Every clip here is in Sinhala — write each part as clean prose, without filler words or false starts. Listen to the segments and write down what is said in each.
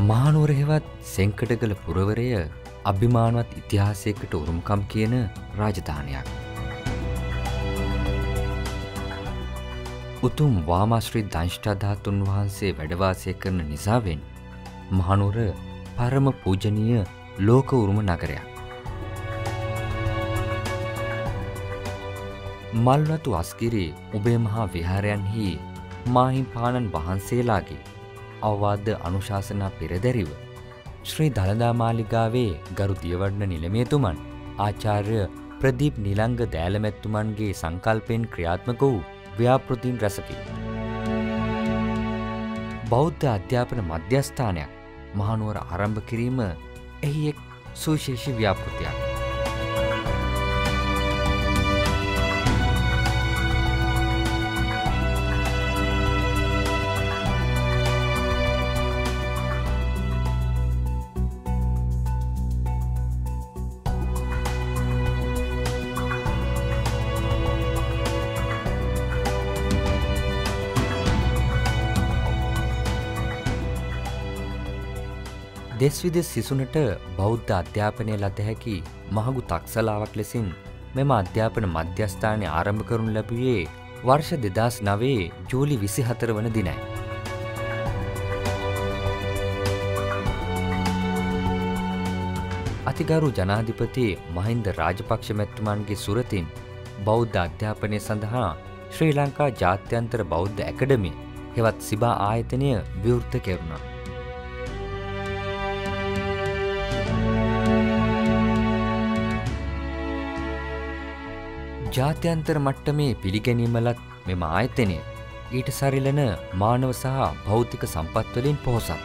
මහනුවර හෙවත් සෙන්කඩගල පුරවරය අභිමානවත් ඉතිහාසයකට උරුමකම් කියන රාජධානියක්. උතුම් වාමාශ්‍රී දංෂ්ඨාධාතුන් වහන්සේ වැඩවාසය කරන නිසාවෙන් මහනුවර පරම පූජනීය ලෝක උරුම නගරයක්. මල්වතු අස්ගිරි උභය මහා විහාරයන්හි මාහිම්පාණන් වහන්සේලාගේ අවවාද අනුශාසනා පෙරදැරිව ශ්‍රී දලදා මාලිගාවේ ගරු දියවඩන නිලමේතුමන් ආචාර්ය ප්‍රදීප් නිලංග දෑලමැත්තුමන්ගේ සංකල්පයෙන් ක්‍රියාත්මක වූ ව්‍යාපෘතීන් රැසකි. බෞද්ධ අධ්‍යාපන මධ්‍යස්ථානයක් මහනුවර ආරම්භ කිරීම එහි එක් සුවිශේෂී ව්‍යාපෘතියක්. දෙස් විදෙස් සිසුනට බෞද්ධ අධ්‍යාපනය ලද හැකි මහඟු තක්සලාවක් ලෙසින් මෙම අධ්‍යාපන මධ්‍යස්ථානය ආරම්භ කරනු ලැබුවේ වර්ෂ 2009 ජූලි 24 වන දිනයි. අතිගරු ජනාධිපති මහින්ද රාජපක්ෂ මැතිතුමන්ගේ සුරතින් බෞද්ධ අධ්‍යාපනය සඳහා ශ්‍රී ලංකා ජාත්‍යන්තර බෞද්ධ ඇකඩමිය හෙවත් සිබා ආයතනය විවෘත කෙරුණා. ජාත්‍යන්තර මට්ටමේ පිළිගැනීමලත් මෙම ආයතනය ඊට සරිලන මානව සහ භෞතික සම්පත් වලින් පොහොසත්.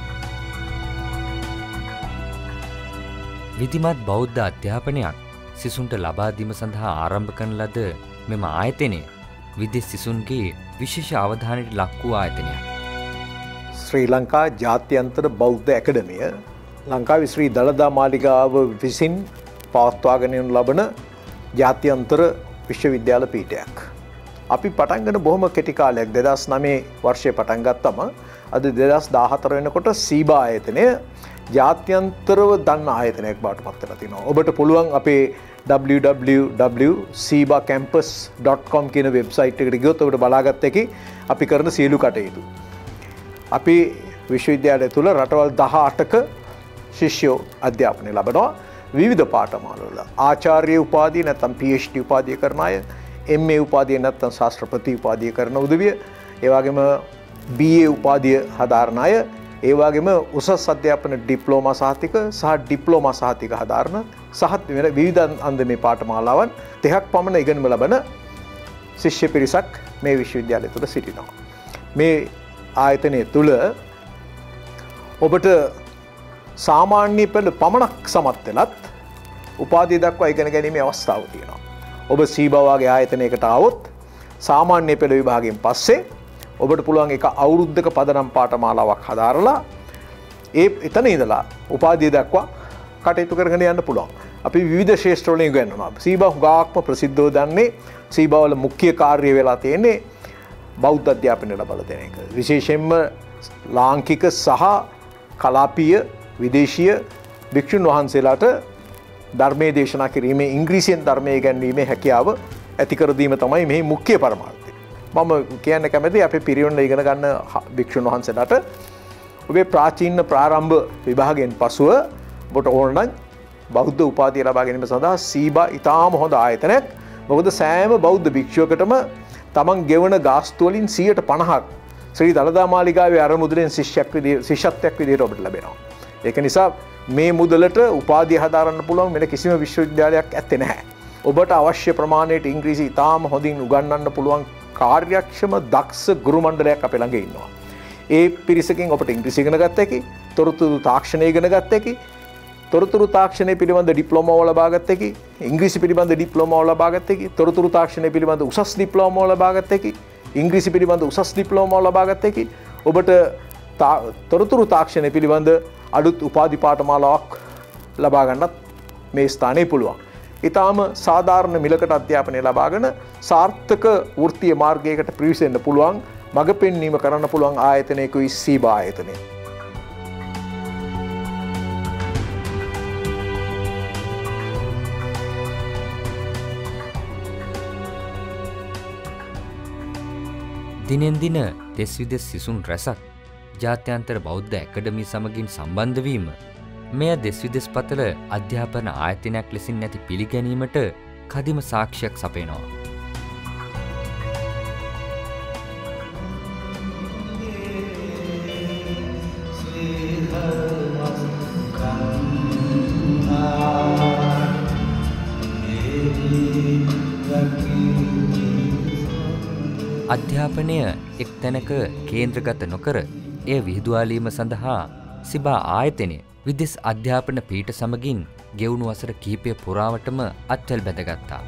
විධිමත් බෞද්ධ අධ්‍යාපනයක් සිසුන්ට ලබා දීම සඳහා ආරම්භ කරන ලද මෙම ආයතනය විදෙස් සිසුන්ගේ විශේෂ අවධානයට ලක් වූ ආයතනයක්. ශ්‍රී ලංකා ජාත්‍යන්තර බෞද්ධ ඇකඩමිය ලංකාවේ ශ්‍රී දලදා මාලිගාව විසින් පවත්වාගෙන යනු ලබන ජාත්‍යන්තර විශ්වවිද්‍යාල පීඨයක්. අපි පටන් ගන්න බොහොම කෙටි කාලයක් 2009 වර්ෂයේ පටන් ගත්තම අද 2014 වෙනකොට SIBA ආයතනය ජාත්‍යන්තරව දන්න ආයතනයක් බවට පත් වෙලා තිනවා. ඔබට පුළුවන් අපේ www.sibacampus.com කියන වෙබ්සයිට් එකට ගියොත් ඔබට බලාගත්ත හැකි අපි කරන සියලු කටයුතු. අපි විශ්වවිද්‍යාලය තුල රටවල් 18ක ශිෂ්‍යෝ අධ්‍යාපනය ලබනවා. විවිධ පාඨමාලවල ආචාර්ය උපාධිය නැත්නම් PhD උපාධිය කරන අය, MA උපාධිය නැත්නම් ශාස්ත්‍රපති උපාධිය කරන උදවිය, ඒ වගේම BA උපාධිය හදාරන අය, ඒ වගේම උසස් අධ්‍යාපන ඩිප්ලෝමා සහතික සහ ඩිප්ලෝමා සහතික හදාරන සහ විවිධ අන්දමේ පාඨමාලාවන් 30ක් පමණ ඉගෙනීම ලබන ශිෂ්‍ය පිරිසක් මේ විශ්වවිද්‍යාලය තුළ සිටිනවා. මේ ආයතනය තුළ ඔබට සාමාන්‍ය පෙළ පමණක් සමත් වෙලත් උපාධිය දක්වා ඉගෙන ගැනීමේ අවස්ථාව තියෙනවා. ඔබ SIBA වගේ ආයතනයකට ආවොත් සාමාන්‍ය පෙළ විභාගයෙන් පස්සේ ඔබට පුළුවන් එක අවුරුද්දක පදනම් පාඨමාලාවක් හදාරලා එතන ඉඳලා උපාධිය දක්වා කටයුතු කරගෙන යන්න පුළුවන්. අපි විවිධ ශාස්ත්‍ර වලින් ඉගෙනනවා. SIBA හුඟක්ම ප්‍රසිද්ධව දන්නේ SIBA වල මුඛ්‍ය කාර්යය වෙලා තියෙන්නේ බෞද්ධ අධ්‍යාපනය ලබා දෙන එක. විශේෂයෙන්ම ලාංකික සහ කලාපීය විදේශීය භික්ෂුන් වහන්සේලාට ධර්මයේ දේශනා කිරීමේ ඉංග්‍රීසියෙන් ධර්මයේ ඉගැන්වීමේ හැකියාව ඇති කර දීම තමයි මේ මුඛ්‍ය පරමාර්ථය. මම කියන්න කැමති අපේ පිරිවෙන් ඉගෙන ගන්න භික්ෂුන් වහන්සේලාට ඔබේ ප්‍රාචීන ප්‍රාරම්භ විභාගයෙන් පසුව ඔබට ඕන නම් බෞද්ධ උපාධිය ලබා ගැනීම සඳහා SIBA ඉතාම හොඳ ආයතනයක්. මොකද සෑම බෞද්ධ භික්ෂුවකටම තමන් ගෙවන ගාස්තු වලින් 50% ශ්‍රී දලදා මාලිගාවේ අරමුදලෙන් ශිෂ්‍යත්වයක් විදිහට ඔබට ලැබෙනවා. ඒක නිසා මේ මුදලට උපාධිය හදාරන්න පුළුවන් වෙන කිසිම විශ්වවිද්‍යාලයක් ඇත්තේ නැහැ. ඔබට අවශ්‍ය ප්‍රමාණයට ඉංග්‍රීසි ඉතාම හොඳින් උගන්වන්න පුළුවන් කාර්යක්ෂම දක්ෂ ගුරු මණ්ඩලයක් අපේ ළඟ ඉන්නවා. ඒ පිරිසකින් ඔබට ඉංග්‍රීසි ඉගෙන ගත්ත හැකි, තොරතුරු තාක්ෂණය ඉගෙන ගත්ත හැකි, තොරතුරු තාක්ෂණය පිළිබඳ ඩිප්ලෝමාව ලබා ගත්ත හැකි, ඉංග්‍රීසි පිළිබඳ ඩිප්ලෝමාව ලබා ගත්ත හැකි, තොරතුරු තාක්ෂණය පිළිබඳ උසස් ඩිප්ලෝමාව ලබා ගත්ත හැකි, ඉංග්‍රීසි පිළිබඳ උසස් ඩිප්ලෝමාව ලබා ගත්ත හැකි, ඔබට තොරතුරු තාක්ෂණය පිළිබඳ අලුත් උපාධි පාඨමාලාවක් ලබා ගන්නත් මේ ස්ථානයේ පුළුවන්. ඊටාම සාධාරණ මිලකට අධ්‍යාපනය ලබාගෙන සාර්ථක වෘත්තීය මාර්ගයකට පිවිසෙන්න පුළුවන් මඟ පෙන්වීම කරන්න පුළුවන් ආයතනයකුයි SIBA ආයතනය. දිනෙන් දින දෙස් විදෙස් සිසුන් රැසක් ජාත්‍යන්තර බෞද්ධ ඇකඩමි සමගින් සම්බන්ධ වීම මෙය දෙස් විදෙස් පතල අධ්‍යාපන ආයතනයක් ලෙසින් නැති පිළිගැනීමට කදිම සාක්ෂියක් සපයනවා. අධ්‍යාපනය එක් තැනක කේන්ද්‍රගත නොකර එය විහිදුවාලීම සඳහා සිබා ආයතනය විදෙස් අධ්‍යාපන පීඨ සමගින් ගෙවුණු වසර කිහිපය පුරාවටම අත්වැල් බැඳගත්තා.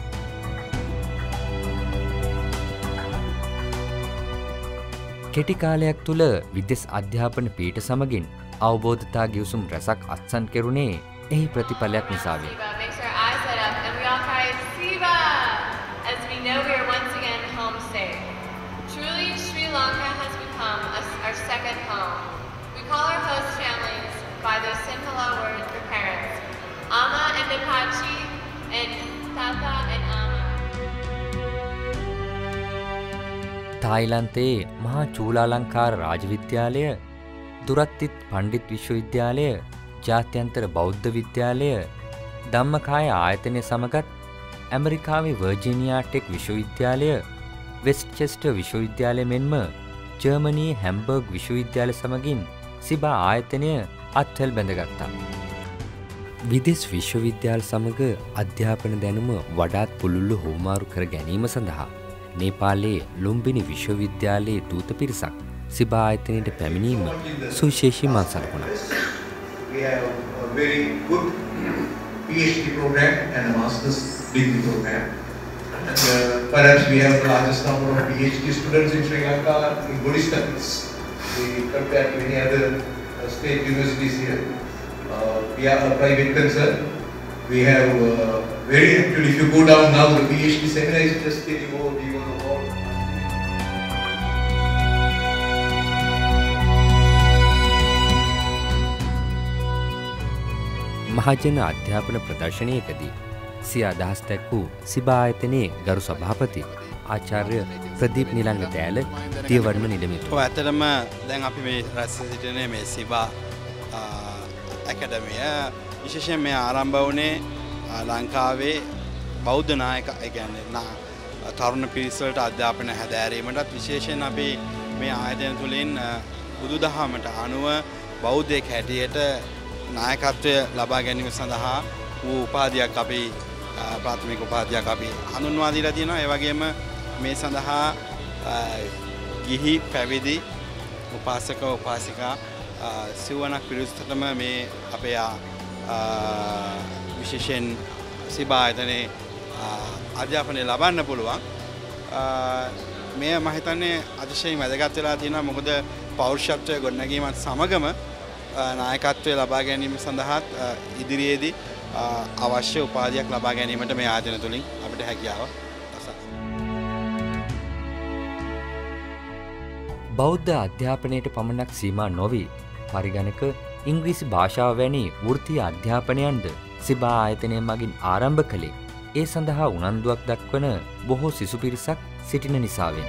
කෙටි කාලයක් තුළ විදෙස් අධ්‍යාපන පීඨ සමගින් අවබෝධතා ගිවිසුම් රැසක් අත්සන් කෙරුණේ එහි ප්‍රතිඵලයක් නිසා වේ. Truly, Sri Lanka has become our second home. We call our host families by their Sinhala words for parents, Ama and Apache, and Tata and Ama. තායිලන්තයේ මහා චූලාලංකාර රාජවිද්‍යාලය, දුරත්තිත් පණ්ඩිත් විශ්වවිද්‍යාලය, ජාත්‍යන්තර බෞද්ධ විද්‍යාලය, ධම්මකාය ආයතනය සමගත් ඇමරිකාවේ වර්ජිනියා ටෙක් විශ්වවිද්‍යාලය, වෙස්ට්චෙස්ටර් විශ්වවිද්‍යාලය මෙන්ම ජර්මනී හැම්බර්ග් විශ්වවිද්‍යාල සමගින් සිබා ආයතනය අත්වැල් බැඳගත්තා. විදෙස් විශ්වවිද්‍යාල සමග අධ්‍යාපන දැනුම වඩාත් පුළුල්ව හුවමාරු කර ගැනීම සඳහා නේපාලයේ ලුම්බිනි විශ්වවිද්‍යාලයේ දූත පිරිසක් සිබා ආයතනයට පැමිණීම සුවිශේෂී මං සලකුණා. We have a very good PhD program and a master's degree program. And perhaps we have the largest number of PhD students in Sri Lanka in Buddhist studies. We compare to any other state universities here. We are a private concern. We have very actually, if you go down now, the PhD seminar is just getting over. We want to all. මහජන අධ්‍යාපන ප්‍රදර්ශනයකදී සිය අදහස් දැක්වූ සිබා ආයතනයේ ගරු සභාපති ආචාර්ය ප්‍රදීප් නිලංග දෑල දියවඩන නිලමේතුමා. ඔව් ඇත්තටම දැන් අපි මේ රැස් සිටිනේ මේ සිබා ඇකඩමිය විශේෂයෙන් මේ ආරම්භ වුණේ ලංකාවේ බෞද්ධ නායක ඒ කියන්නේ තරුණ පිරිස වලට අධ්‍යාපන හැදෑරීමටත් විශේෂයෙන් අපි මේ ආයතන තුලින් බුදුදහමට අනුව බෞද්ධයෙක් හැටියට නායකත්වය ලබා ගැනීම සඳහා වූ උපාධියක් අපි ප්‍රාථමික උපාධියක් අපි හඳුන්වා දීලා තියෙනවා. ඒ වගේම මේ සඳහා ගිහි පැවිදි උපාසක උපාසිකා සිවණක් පිරිසටම මේ අපේ විශේෂයෙන් සිබා ආයතනයේ අධ්‍යාපනය ලබන්න පුළුවන්. මේ මම හිතන්නේ අතිශයින් වැදගත් වෙලා තියෙනවා. මොකද පෞරුෂත්වය ගොඩනැගීමත් සමගම නායකත්වය ලබා ගැනීම සඳහා ඉදිරියේදී අවශ්‍ය උපාධියක් ලබා ගැනීමට මේ ආයතන තුලින් අපිට හැකියාව බෞද්ධ අධ්‍යාපනයට පමණක් සීමා නොවී පරිගණක ඉංග්‍රීසි භාෂාව වැනි වෘත්තීය අධ්‍යාපනයන්ද සිබා ආයතනය මගින් ආරම්භ කළේ ඒ සඳහා උනන්දුවක් දක්වන බොහෝ සිසු පිරිසක් සිටින නිසාවෙන්.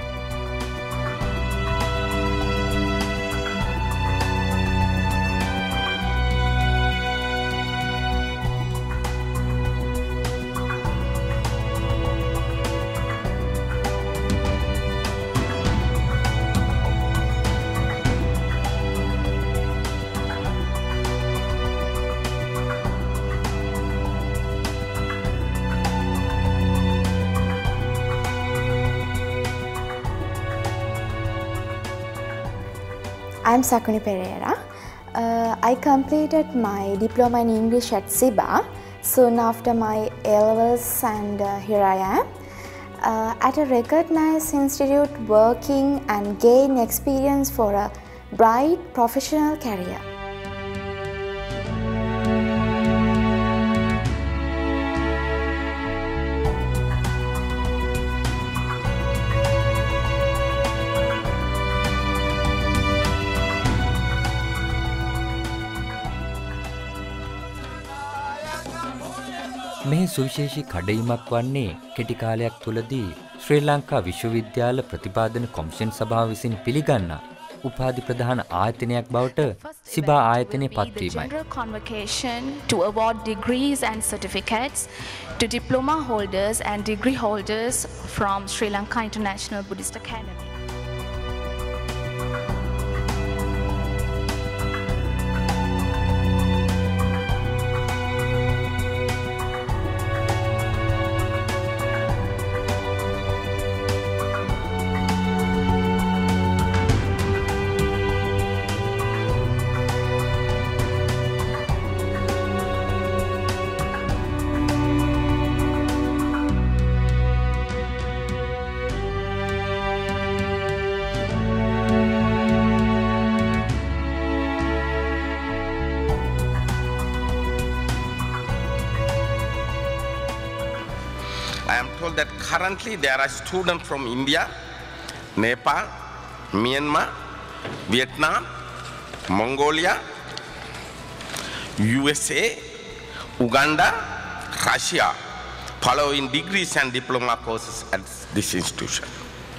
I'm Sakuni Pereira. I completed my diploma in English at SIBA soon after my A-levels and here I am at a recognized institute working and gain experience for a bright professional career. මෙහි සුවිශේෂී කඩඉමක් වන්නේ කෙටි කාලයක් තුලදී ශ්‍රී ලංකා විශ්වවිද්‍යාල ප්‍රතිපාදන කොමිෂන් සභාව විසින් පිළිගන්නා උපාධි ප්‍රධාන ආයතනයක් බවට සිබා ආයතනය පත්වීමයි. General convocation to award degrees and certificates to diploma holders and degree holders from Sri Lanka International Buddhist Academy. That currently there are students from India, Nepal, Myanmar, Vietnam, Mongolia, USA, Uganda, Russia following degrees and diploma courses at this institution.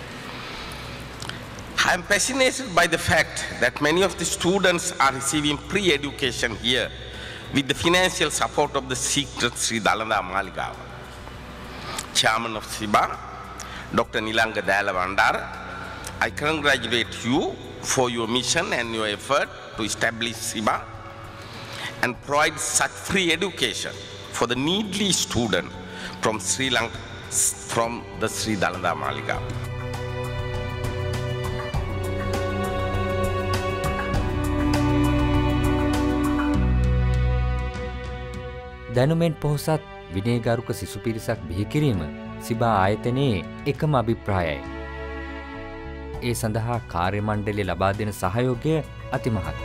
I am fascinated by the fact that many of the students are receiving pre-education here with the financial support of the Sacred Sri Dalada Maligawa. Chairman of SIBA, Dr. Nilanga Dela, I congratulate you for your mission and your effort to establish SIBA and provide such free education for the needy student from Sri Lanka, from the Sri Dalada Maligawa. දැනුමෙන් පොහොසත් විනයගරුක සිසු පිරිසක් බිහි කිරීම සිබා ආයතනයේ එකම අභිප්‍රායයි. ඒ සඳහා කාර්ය මණ්ඩලය ලබා දෙන සහයෝගය අතිමහත්.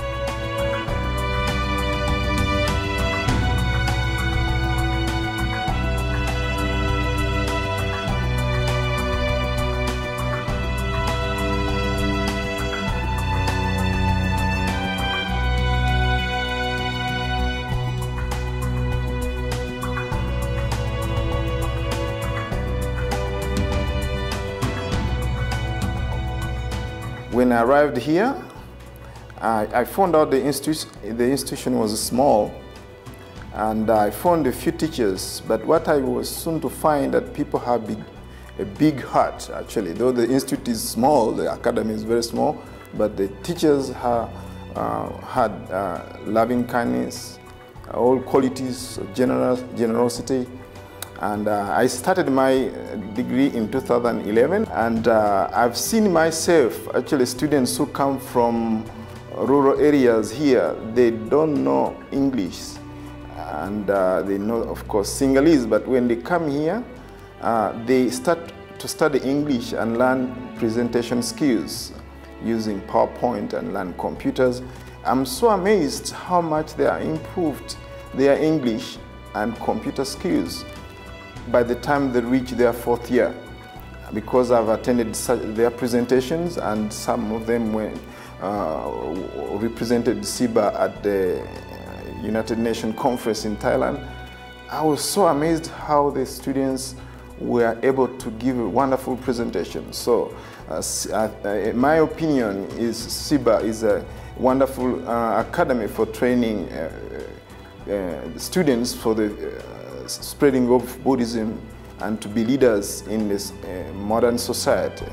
When I arrived here, I found out the institution was small, and I found a few teachers. But what I was soon to find that people have a big heart, actually. Though the institute is small, the academy is very small, but the teachers had loving kindness, all qualities of generosity. And I started my degree in 2011, and I've seen myself, actually students who come from rural areas here, they don't know English, and they know, of course, Sinhalese, but when they come here, they start to study English and learn presentation skills using PowerPoint and learn computers. I'm so amazed how much they are improved their English and computer skills by the time they reach their 4th year, because I've attended their presentations, and some of them represented SIBA at the United Nations conference in Thailand. I was so amazed how the students were able to give a wonderful presentation. So my opinion is SIBA is a wonderful academy for training students for the spreading of Buddhism and to be leaders in this modern society.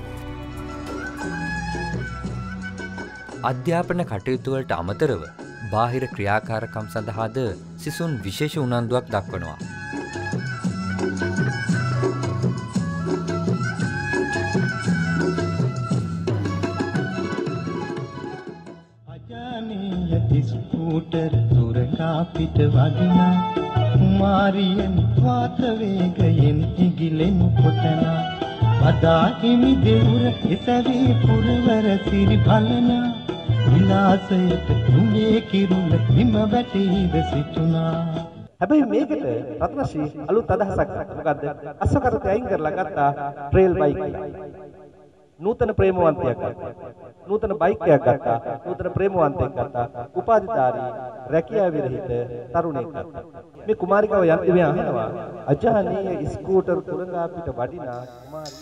අධ්‍යාපන කටයුතු වලට අමතරව බාහිර ක්‍රියාකාරකම් සඳහාද සිසුන් විශේෂ උනන්දුවක් දක්වනවා. අජානීය තිස්කූටර් දුරකා පිට වදිනා කුමාරියන් වාත වේගයෙන් ඉගිලෙනු කොතනා වදාහිමි දෙවුර එසවි පුරවර සිරි බලනා විලාසයට තුඹේ කිරුල බිම වැටීද සිටුනා. හැබැයි මේකට රත්නශ්‍රී අලුත් අදහසක් මොකද්ද? අස්වකරතේ අයින් කරලා ගත්තා ට්‍රේල් බයික්. නූතන ප්‍රේමවන්තයෙක් ගත්තා. නූතන බයික් එකක් ගත්තා. නූතන ප්‍රේමවන්තයෙක් ගත්තා. උපාධිධාරී රැකියාව විරහිත තරුණයෙක් ගත්තා. මේ කුමාරිකාව යන්නේ මේ අහනවා අජානීය ස්කූටර් තුරංගා පිට වඩිනා කුමාරිය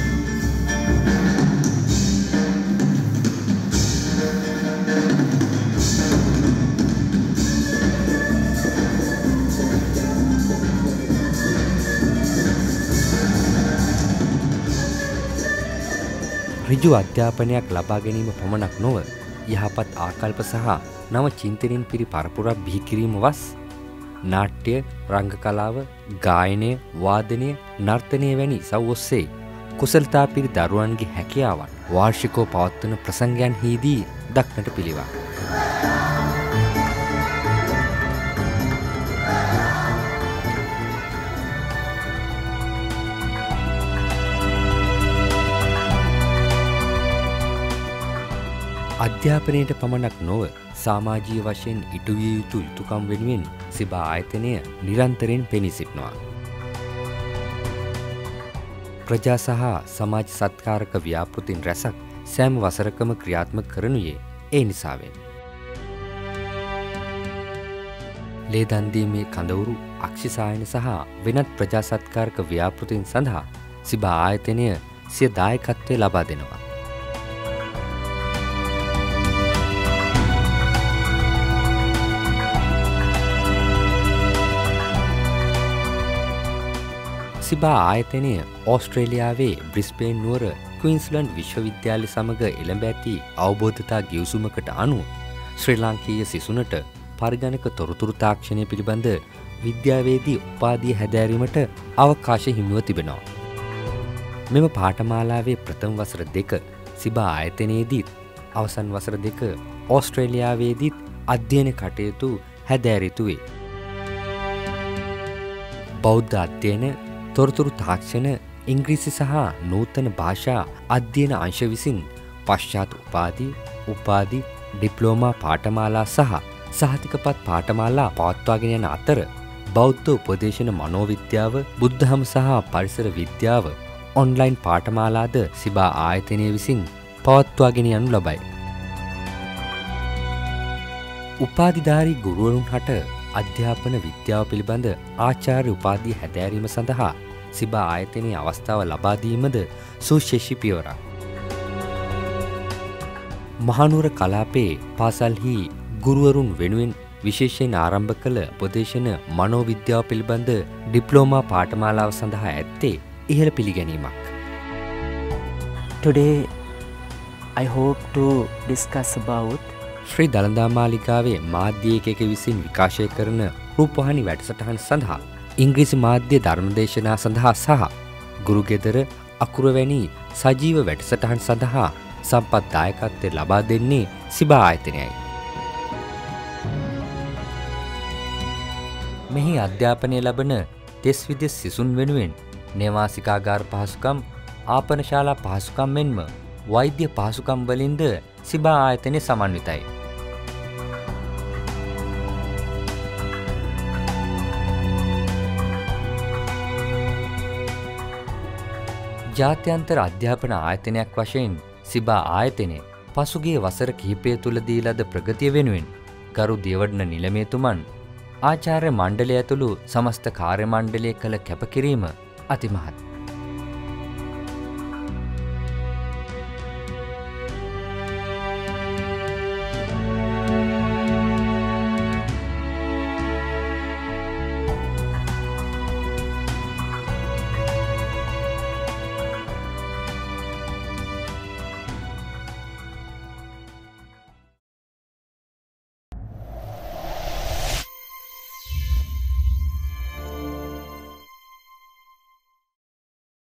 ඍජු අධ්‍යාපනයක් ලබා ගැනීම පමණක් නොව යහපත් ආකල්ප සහ නව චින්තනයෙන් පිරි පරපුරක් බිහි කිරීම වස් නාට්‍ය, රංග කලාව, ගායනය, වාදනය, නර්තනය වැනි ඉසව් ඔස්සේ කුසලතා පිරි දරුවන්ගේ හැකියාවන් වාර්ෂිකව පවත්වන ප්‍රසංගයන්හිදී දක්නට පිළිවන්. අධ්‍යාපනයට පමණක් නොව සමාජීය වශයෙන් ඉටු විය යුතු යුතුකම් වෙනුවෙන් සිබා ආයතනය නිරන්තරයෙන් පෙනී සිටිනවා. ප්‍රජා සහ සමාජ සත්කාරක ව්‍යාපෘතීන් රැසක් සෑම වසරකම ක්‍රියාත්මක කරනුයේ ඒ නිසාවෙන්. ලේදන් දීමේ කඳවුරු, අක්ෂිසායන සහ වෙනත් ප්‍රජා සත්කාරක ව්‍යාපෘතීන් සඳහා සිබා ආයතනය සිය දායකත්වය ලබා දෙනවා. සිබා ආයතනය ඕස්ට්‍රේලියාවේ බ්‍රිස්බේන් නුවර ක්වීන්ස්ලන්ඩ් විශ්වවිද්‍යාලය සමග එළඹ ඇති අවබෝධතා ගිවිසුමකට අනුව ශ්‍රී ලාංකීය සිසුනට පරිගණක තොරතුරු තාක්ෂණය පිළිබඳ විද්‍යාවේදී උපාධිය හැදෑරීමට අවකාශ හිමිව තිබෙනවා. මෙම පාඨමාලාවේ ප්‍රථම වසර 2 සිබා ආයතනයේදීත් අවසන් වසර 2 ඕස්ට්‍රේලියාවේදීත් අධ්‍යයන කටයුතු හැදෑර යුතුයි. බෞද්ධ අධ්‍යයන, තොරතුරු තාක්ෂණ, ඉංග්‍රීසි සහ නූතන භාෂා අධ්‍යයන අංශ විසින් පශ්චාත් උපාධි, ඩිප්ලෝමා පාඨමාලා සහ සහතිකපත් පාඨමාලා පවත්වාගෙන යන අතර බෞද්ධ උපදේශන මනෝවිද්‍යාව, බුද්ධහම සහ පරිසර විද්‍යාව ඔන්ලයින් පාඨමාලාද සිබා ආයතනය විසින් පවත්වාගෙන යනු ලබයි. උපාධිධාරී ගුරුවරුන් හට අධ්‍යාපන විද්‍යාව පිළිබඳ ආචාර්ය උපාධිය හැදෑරීම සඳහා සිබා ආයතනයේ අවස්ථාව ලබා දීමද සුවිශේෂී පියවරක්. මහනුවර කලාපයේ පාසල්හි ගුරුවරුන් වෙනුවෙන් විශේෂයෙන් ආරම්භ කළ උපදේශන මනෝවිද්‍යාව පිළිබඳ ඩිප්ලෝමා පාඨමාලාව සඳහා ඇත්තේ ඉහළ පිළිගැනීමක්. Today I hope to discuss about ශ්‍රී දළදා මාලිගාවේ මාධ්‍ය ඒකක විසින් විකාශය කරන රූපවාහිනී වැඩසටහන් සඳහා ඉංග්‍රීසි මාධ්‍ය ධර්මදේශනා සඳහා සහ ගුරුගෙදර අකුර වැනි සජීව වැඩසටහන් සඳහා සම්පත් දායකත්වය ලබා දෙන්නේ සිබා ආයතනයයි. මෙහි අධ්‍යාපනය ලබන දෙස් විදෙස් සිසුන් වෙනුවෙන් නේවාසිකාගාර පහසුකම්, ආපනශාලා පහසුකම් මෙන්ම වෛද්‍ය පහසුකම් වලින්ද සිබා ආයතනය සමන්විතයි. ජාත්‍යන්තර අධ්‍යාපන ආයතනයක් වශයෙන් සිබා ආයතනය පසුගිය වසර කිහිපය තුළදී ලද ප්‍රගතිය වෙනුවෙන් ගරු දියවඩන නිලමේතුමන් ආචාර්ය මණ්ඩලය ඇතුළු සමස්ත කාර්ය මණ්ඩලය කළ කැපකිරීම අතිමහත්.